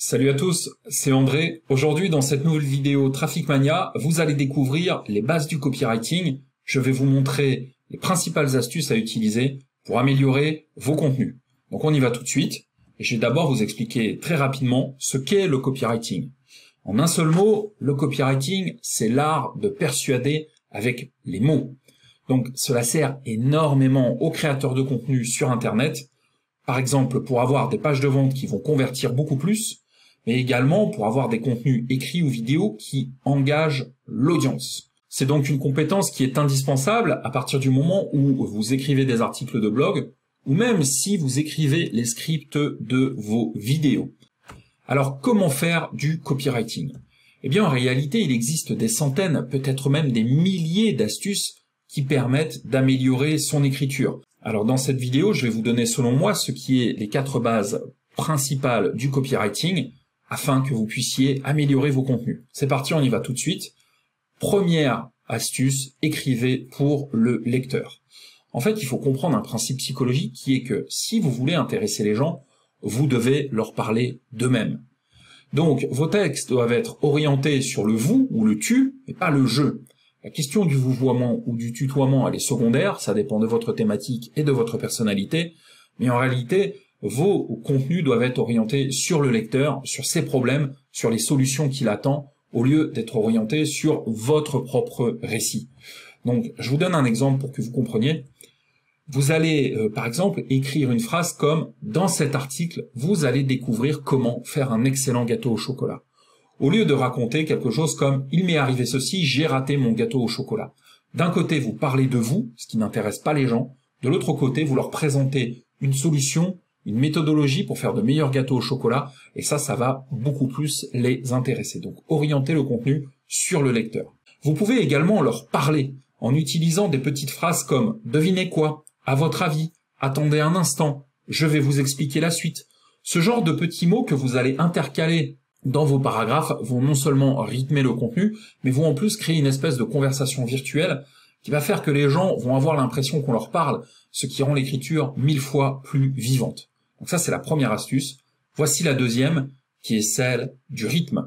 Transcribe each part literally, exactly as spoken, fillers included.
Salut à tous, c'est André. Aujourd'hui, dans cette nouvelle vidéo Traffic Mania, vous allez découvrir les bases du copywriting. Je vais vous montrer les principales astuces à utiliser pour améliorer vos contenus. Donc on y va tout de suite. Et je vais d'abord vous expliquer très rapidement ce qu'est le copywriting. En un seul mot, le copywriting, c'est l'art de persuader avec les mots. Donc cela sert énormément aux créateurs de contenu sur Internet, par exemple pour avoir des pages de vente qui vont convertir beaucoup plus, mais également pour avoir des contenus écrits ou vidéos qui engagent l'audience. C'est donc une compétence qui est indispensable à partir du moment où vous écrivez des articles de blog, ou même si vous écrivez les scripts de vos vidéos. Alors comment faire du copywriting? Eh bien en réalité il existe des centaines, peut-être même des milliers d'astuces qui permettent d'améliorer son écriture. Alors dans cette vidéo, je vais vous donner selon moi ce qui est les quatre bases principales du copywriting afin que vous puissiez améliorer vos contenus. C'est parti, on y va tout de suite. Première astuce, écrivez pour le lecteur. En fait, il faut comprendre un principe psychologique qui est que si vous voulez intéresser les gens, vous devez leur parler d'eux-mêmes. Donc vos textes doivent être orientés sur le vous ou le tu, mais pas le je. La question du vouvoiement ou du tutoiement, elle est secondaire, ça dépend de votre thématique et de votre personnalité, mais en réalité, vos contenus doivent être orientés sur le lecteur, sur ses problèmes, sur les solutions qu'il attend, au lieu d'être orientés sur votre propre récit. Donc, je vous donne un exemple pour que vous compreniez. Vous allez, euh, par exemple, écrire une phrase comme « Dans cet article, vous allez découvrir comment faire un excellent gâteau au chocolat ». Au lieu de raconter quelque chose comme « il m'est arrivé ceci, j'ai raté mon gâteau au chocolat ». D'un côté, vous parlez de vous, ce qui n'intéresse pas les gens. De l'autre côté, vous leur présentez une solution, une méthodologie pour faire de meilleurs gâteaux au chocolat. Et ça, ça va beaucoup plus les intéresser. Donc, orientez le contenu sur le lecteur. Vous pouvez également leur parler en utilisant des petites phrases comme « devinez quoi ? À votre avis ? Attendez un instant, je vais vous expliquer la suite ». Ce genre de petits mots que vous allez intercaler dans vos paragraphes vont non seulement rythmer le contenu, mais vont en plus créer une espèce de conversation virtuelle qui va faire que les gens vont avoir l'impression qu'on leur parle, ce qui rend l'écriture mille fois plus vivante. Donc ça, c'est la première astuce. Voici la deuxième, qui est celle du rythme.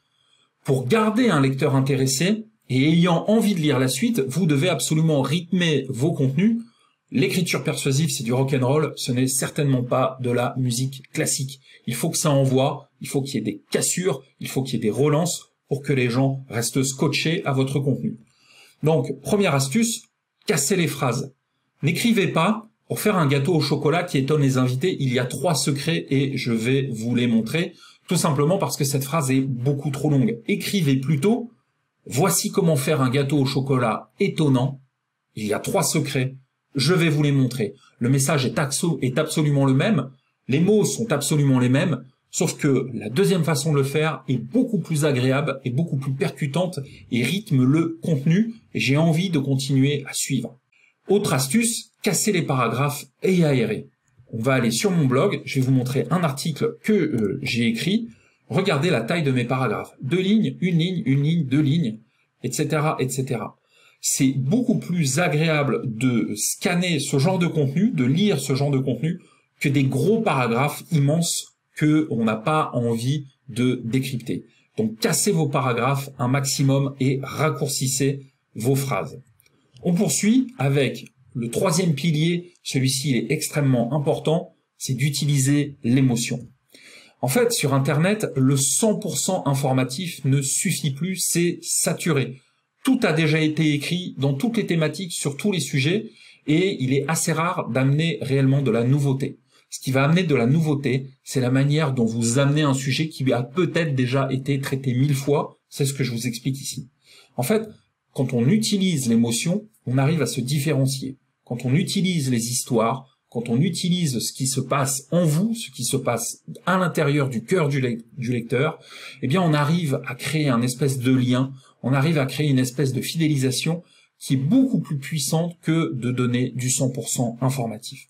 Pour garder un lecteur intéressé et ayant envie de lire la suite, vous devez absolument rythmer vos contenus. L'écriture persuasive, c'est du rock'n'roll, ce n'est certainement pas de la musique classique. Il faut que ça envoie, il faut qu'il y ait des cassures, il faut qu'il y ait des relances pour que les gens restent scotchés à votre contenu. Donc, première astuce, cassez les phrases. N'écrivez pas, pour faire un gâteau au chocolat qui étonne les invités, il y a trois secrets et je vais vous les montrer, tout simplement parce que cette phrase est beaucoup trop longue. Écrivez plutôt, voici comment faire un gâteau au chocolat étonnant, il y a trois secrets. Je vais vous les montrer. Le message est, est absolument le même, les mots sont absolument les mêmes, sauf que la deuxième façon de le faire est beaucoup plus agréable et beaucoup plus percutante et rythme le contenu, et j'ai envie de continuer à suivre. Autre astuce, casser les paragraphes et aérer. On va aller sur mon blog, je vais vous montrer un article que euh, j'ai écrit. Regardez la taille de mes paragraphes. Deux lignes, une ligne, une ligne, deux lignes, et cetera, et cetera. C'est beaucoup plus agréable de scanner ce genre de contenu, de lire ce genre de contenu, que des gros paragraphes immenses que on n'a pas envie de décrypter. Donc cassez vos paragraphes un maximum et raccourcissez vos phrases. On poursuit avec le troisième pilier, celui-ci il est extrêmement important, c'est d'utiliser l'émotion. En fait, sur Internet, le cent pour cent informatif ne suffit plus, c'est saturé. Tout a déjà été écrit dans toutes les thématiques, sur tous les sujets, et il est assez rare d'amener réellement de la nouveauté. Ce qui va amener de la nouveauté, c'est la manière dont vous amenez un sujet qui a peut-être déjà été traité mille fois, c'est ce que je vous explique ici. En fait, quand on utilise l'émotion, on arrive à se différencier. Quand on utilise les histoires, quand on utilise ce qui se passe en vous, ce qui se passe à l'intérieur du cœur du, le du lecteur, eh bien on arrive à créer un espèce de lien, on arrive à créer une espèce de fidélisation qui est beaucoup plus puissante que de donner du cent pour cent informatif.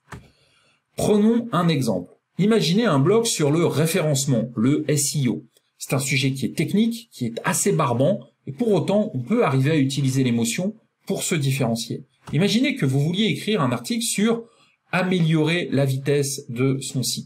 Prenons un exemple. Imaginez un blog sur le référencement, le S E O. C'est un sujet qui est technique, qui est assez barbant, et pour autant, on peut arriver à utiliser l'émotion pour se différencier. Imaginez que vous vouliez écrire un article sur améliorer la vitesse de son site.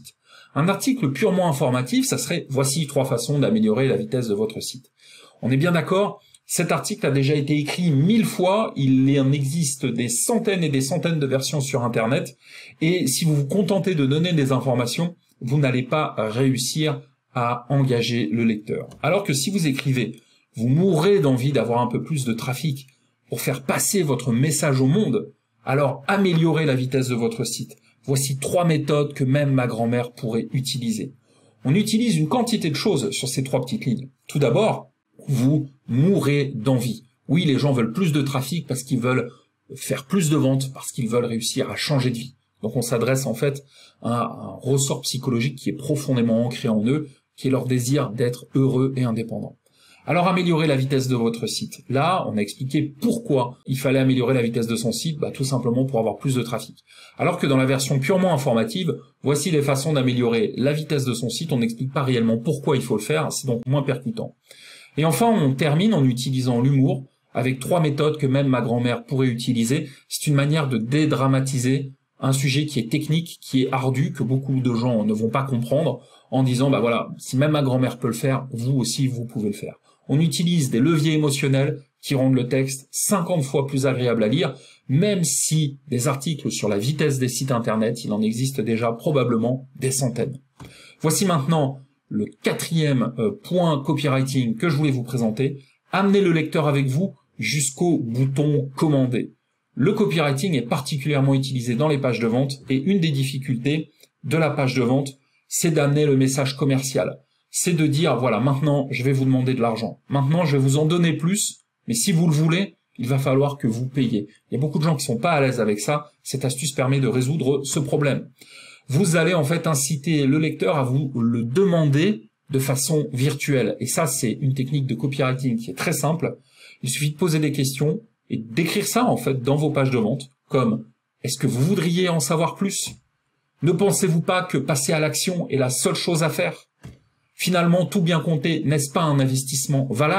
Un article purement informatif, ça serait « Voici trois façons d'améliorer la vitesse de votre site ». On est bien d'accord, cet article a déjà été écrit mille fois, il en existe des centaines et des centaines de versions sur Internet, et si vous vous contentez de donner des informations, vous n'allez pas réussir à engager le lecteur. Alors que si vous écrivez, vous mourrez d'envie d'avoir un peu plus de trafic pour faire passer votre message au monde, alors améliorez la vitesse de votre site. Voici trois méthodes que même ma grand-mère pourrait utiliser. On utilise une quantité de choses sur ces trois petites lignes. Tout d'abord, vous mourrez d'envie. Oui, les gens veulent plus de trafic parce qu'ils veulent faire plus de ventes, parce qu'ils veulent réussir à changer de vie. Donc on s'adresse en fait à un ressort psychologique qui est profondément ancré en eux, qui est leur désir d'être heureux et indépendant. Alors améliorer la vitesse de votre site. Là, on a expliqué pourquoi il fallait améliorer la vitesse de son site, bah, tout simplement pour avoir plus de trafic. Alors que dans la version purement informative, voici les façons d'améliorer la vitesse de son site, on n'explique pas réellement pourquoi il faut le faire, c'est donc moins percutant. Et enfin, on termine en utilisant l'humour, avec trois méthodes que même ma grand-mère pourrait utiliser. C'est une manière de dédramatiser un sujet qui est technique, qui est ardu, que beaucoup de gens ne vont pas comprendre, en disant, bah voilà, si même ma grand-mère peut le faire, vous aussi, vous pouvez le faire. On utilise des leviers émotionnels qui rendent le texte cinquante fois plus agréable à lire, même si des articles sur la vitesse des sites internet, il en existe déjà probablement des centaines. Voici maintenant le quatrième euh, point copywriting que je voulais vous présenter. Amenez le lecteur avec vous jusqu'au bouton commander. Le copywriting est particulièrement utilisé dans les pages de vente et une des difficultés de la page de vente, c'est d'amener le message commercial. C'est de dire, voilà, maintenant, je vais vous demander de l'argent. Maintenant, je vais vous en donner plus, mais si vous le voulez, il va falloir que vous payiez. Il y a beaucoup de gens qui sont pas à l'aise avec ça. Cette astuce permet de résoudre ce problème. Vous allez en fait inciter le lecteur à vous le demander de façon virtuelle. Et ça, c'est une technique de copywriting qui est très simple. Il suffit de poser des questions et d'écrire ça, en fait, dans vos pages de vente, comme « Est-ce que vous voudriez en savoir plus ? Ne pensez-vous pas que passer à l'action est la seule chose à faire ? Finalement, tout bien compté, n'est-ce pas un investissement valable ?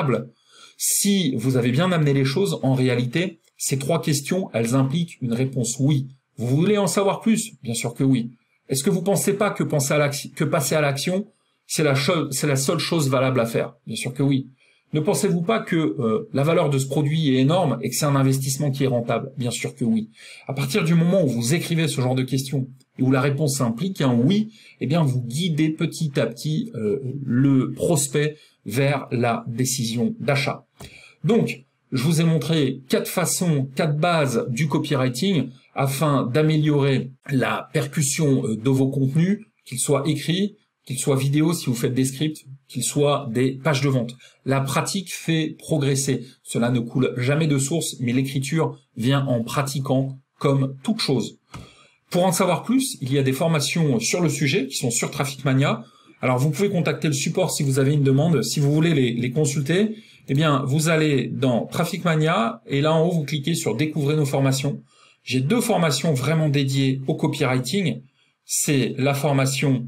Si vous avez bien amené les choses, en réalité, ces trois questions, elles impliquent une réponse oui. Vous voulez en savoir plus ? Bien sûr que oui. Est-ce que vous pensez pas que, penser à l'action, que passer à l'action, c'est la, c'est la seule chose valable à faire ? Bien sûr que oui. Ne pensez-vous pas que euh, la valeur de ce produit est énorme et que c'est un investissement qui est rentable ? Bien sûr que oui. À partir du moment où vous écrivez ce genre de questions et où la réponse implique un oui, eh bien vous guidez petit à petit euh, le prospect vers la décision d'achat. Donc, je vous ai montré quatre façons, quatre bases du copywriting afin d'améliorer la percussion de vos contenus, qu'ils soient écrits, qu'ils soient vidéo si vous faites des scripts, qu'ils soient des pages de vente. La pratique fait progresser. Cela ne coule jamais de source, mais l'écriture vient en pratiquant comme toute chose. Pour en savoir plus, il y a des formations sur le sujet qui sont sur Traffic Mania. Alors vous pouvez contacter le support si vous avez une demande. Si vous voulez les, les consulter, eh bien vous allez dans Traffic Mania et là en haut vous cliquez sur Découvrez nos formations. J'ai deux formations vraiment dédiées au copywriting. C'est la formation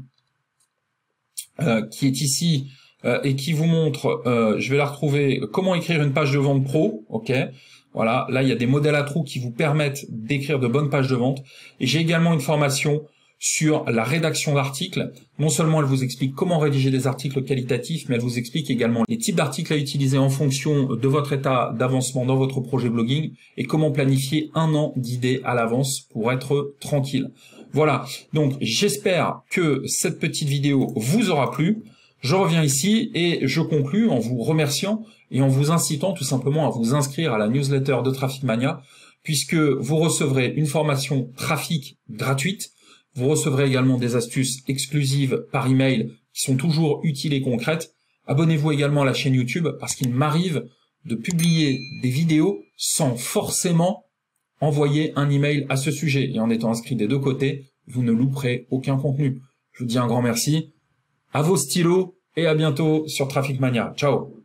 Euh, qui est ici euh, et qui vous montre, euh, je vais la retrouver, comment écrire une page de vente pro, ok. Voilà, là il y a des modèles à trous qui vous permettent d'écrire de bonnes pages de vente. Et j'ai également une formation sur la rédaction d'articles. Non seulement elle vous explique comment rédiger des articles qualitatifs, mais elle vous explique également les types d'articles à utiliser en fonction de votre état d'avancement dans votre projet blogging et comment planifier un an d'idées à l'avance pour être tranquille. Voilà, donc j'espère que cette petite vidéo vous aura plu. Je reviens ici et je conclus en vous remerciant et en vous incitant tout simplement à vous inscrire à la newsletter de Traffic Mania, puisque vous recevrez une formation trafic gratuite. Vous recevrez également des astuces exclusives par email qui sont toujours utiles et concrètes. Abonnez-vous également à la chaîne YouTube parce qu'il m'arrive de publier des vidéos sans forcément envoyer un email à ce sujet. Et en étant inscrit des deux côtés, vous ne louperez aucun contenu. Je vous dis un grand merci, à vos stylos et à bientôt sur Traffic Mania. Ciao!